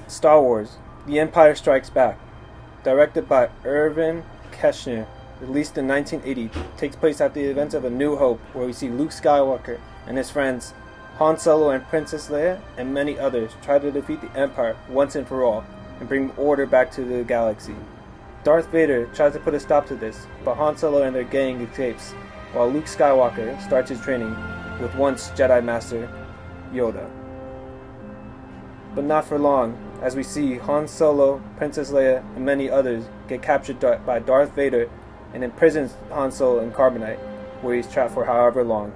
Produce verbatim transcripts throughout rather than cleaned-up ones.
Star Wars: The Empire Strikes Back, directed by Irvin Kershner, released in nineteen eighty, takes place after the events of A New Hope, where we see Luke Skywalker and his friends Han Solo and Princess Leia and many others try to defeat the Empire once and for all and bring order back to the galaxy. Darth Vader tries to put a stop to this, but Han Solo and their gang escapes, while Luke Skywalker starts his training with once Jedi Master Yoda. But not for long, as we see Han Solo, Princess Leia, and many others get captured by Darth Vader and imprisons Han Solo in Carbonite, where he's trapped for however long.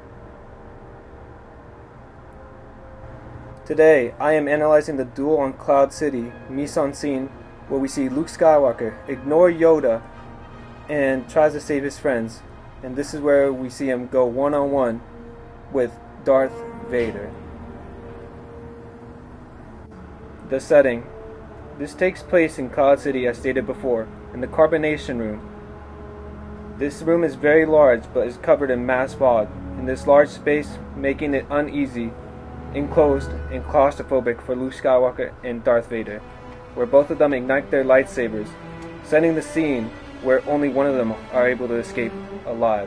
Today, I am analyzing the duel on Cloud City, mise-en-scene, where we see Luke Skywalker ignore Yoda and tries to save his friends, and this is where we see him go one-on-one with Darth Vader. The setting. This takes place in Cloud City, as stated before, in the Carbonation Room. This room is very large, but is covered in mass fog, in this large space making it uneasy, enclosed, and claustrophobic for Luke Skywalker and Darth Vader, where both of them ignite their lightsabers, setting the scene where only one of them are able to escape alive.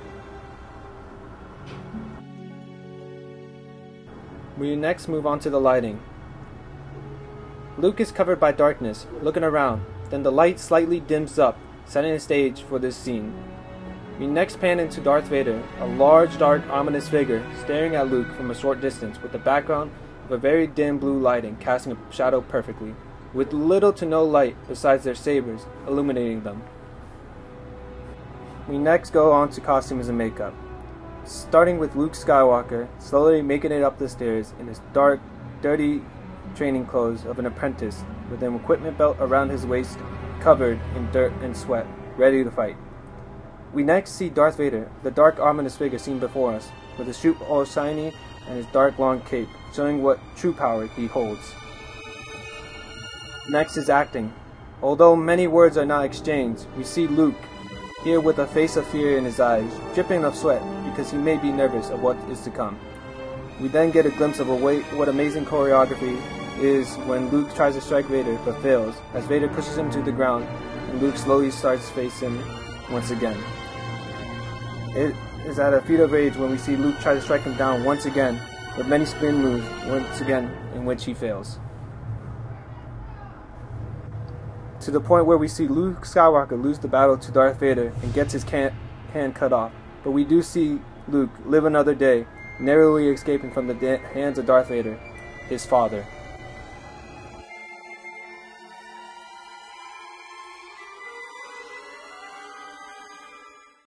We next move on to the lighting. Luke is covered by darkness, looking around, then the light slightly dims up, setting the stage for this scene. We next pan into Darth Vader, a large, dark, ominous figure, staring at Luke from a short distance with the background of a very dim blue lighting casting a shadow perfectly, with little to no light besides their sabers illuminating them. We next go on to costumes and makeup, starting with Luke Skywalker slowly making it up the stairs in his dark, dirty training clothes of an apprentice with an equipment belt around his waist covered in dirt and sweat, ready to fight. We next see Darth Vader, the dark ominous figure seen before us, with his suit all shiny and his dark long cape, showing what true power he holds. Next is acting. Although many words are not exchanged, we see Luke, here with a face of fear in his eyes, dripping of sweat because he may be nervous of what is to come. We then get a glimpse of a way, what amazing choreography is when Luke tries to strike Vader but fails, as Vader pushes him to the ground and Luke slowly starts facing once again. It is at a feat of rage when we see Luke try to strike him down once again with many spin moves, once again in which he fails. To the point where we see Luke Skywalker lose the battle to Darth Vader and gets his can hand cut off, but we do see Luke live another day, narrowly escaping from the hands of Darth Vader, his father.